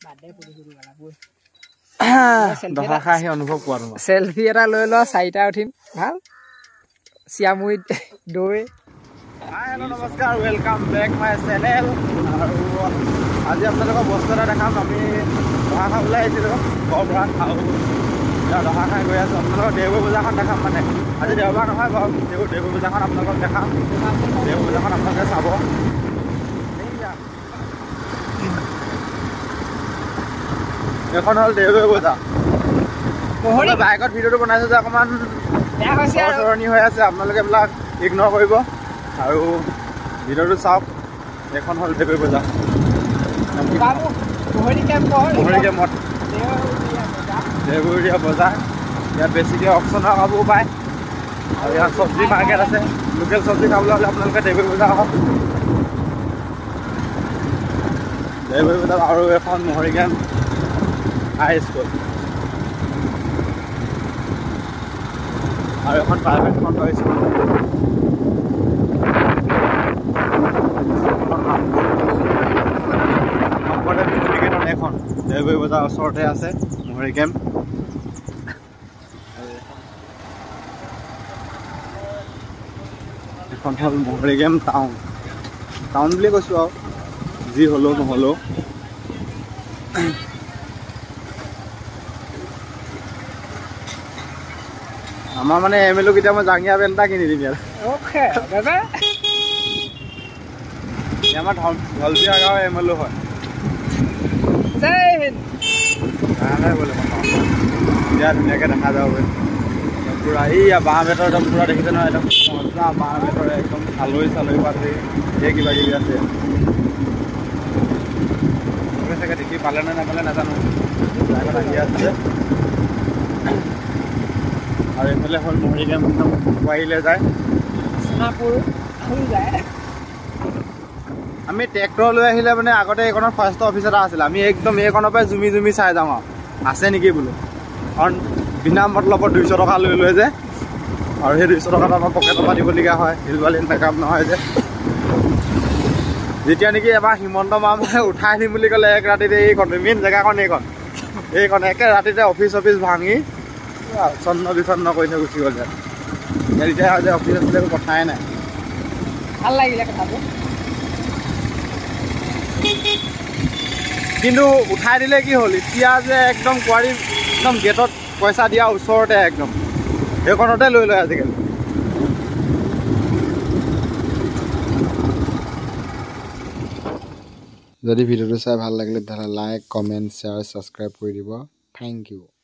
দহা খাই অনুভৱ কৰা তোমাৰ সেলফি এটা লৈ ল 4টা উঠিম ভাল চিয়ামুই দৈ হেল্ল' নমস্কাৰ ৱেলকাম বেক মাই চেনেল আৰু আজি আপোনালোকক বস্তু এটা দেখাম আমি দহা খাবলৈ আহিছিলোঁ ঘৰৰ পৰা খাওঁ দহা খাই গৈ আছোঁ আপোনালোকক দেওবাৰ বজাৰখন দেখাম মানে আজি দেওবাৰ নহয় বাৰু দেওবাৰ বজাৰখন আপোনালোকক দেখাম দেওবাৰ বজাৰখন আপোনালোকে চাব এখন হ'ল দেওবাৰ বজাৰ বাইকত ভিডিঅ'টো বনাইছোঁ যে অকণমান চৰণি হৈ আছে আপোনালোকে এইবিলাক ইগন'ৰ কৰিব আৰু ভিডিঅ'টো চাওক এখন হ'ল দেওবাৰ বজাৰ দেওবৰীয়া বজাৰ ইয়াত বেছিকৈ অপশ্যনৰ কাপোৰ পায় আৰু ইয়াত চব্জি মাৰ্কেট আছে লোকেল চব্জি খাবলৈ হ'লে আপোনালোকে দেওবাৰ বজাৰ আহক দেওবাৰ বজাৰ আৰু এখন মহৰিগাঁও হাই স্কুল আৰু এখন প্ৰাইভেট খণ্ড স্কুল এখন দেওবাৰ বজাৰ ওচৰতে আছে মহৰি কেম্প এখন হ'ল মহৰি কেম্প টাউন বুলি কৈছোঁ আৰু যি হ'লেও নহ'লেও আমাৰ মানে MLO কেতিয়া মই জাঙিয়া পেণ্ট এটা কিনি দিম ইয়াত আমাৰ ঢলপিয়া গাঁৱৰ MLO হয় এতিয়া ধুনীয়াকৈ দেখা যাব পূৰা এইয়া বাঁহ বেতৰ একদম পূৰা দেখিছে নহয় একদম মজা বাঁহ বেতৰে একদম চালৈ পাতে ধেৰ কিবা কিবি আছে চাগে দেখি পালে নে নাপালে নাজানো জাগত আহি আছে আৰু এইফালে হ'ল মহৰিগাঁও একদম পাৰিলে যায় আমি ট্ৰেক্টৰ লৈ আহিলে মানে আগতে এইখনত ফাৰ্ষ্ট অফিচ এটা আছিলে আমি একদম এইখনৰ পৰাই জুমি চাই যাওঁ আৰু আছে নেকি বোলো কাৰণ বিনা মতলবত 200 টকা লৈ যে আৰু সেই 200 টকাটো আমাৰ পকেটৰ পৰা দিবলগীয়া হয় হিলবালিন মেকআপ নহয় যে যেতিয়া নেকি এবাৰ হিমন্ত মামাই উঠাই দিম বুলি ক'লে এক ৰাতিতে এইখন মেইন জেগাখন এইখন একে ৰাতিতে অফিচ ভাঙি চন্ন বিচন্ন কৰি থৈ গুচি গ'ল এতিয়া যে অফিচ আছিলে একো কথাই নাই ভাল লাগিলে কথাটো কিন্তু উঠাই দিলে কি হ'ল এতিয়া যে একদম কোৱাৰী একদম গেটত পইচা দিয়া ওচৰতে একদম সেইখনতে লৈ লয় আজিকালি যদি ভিডিঅ'টো চাই ভাল লাগিলে তেতিয়াহ'লে লাইক কমেণ্ট শ্বেয়াৰ ছাবস্ক্ৰাইব কৰি দিব থেংক ইউ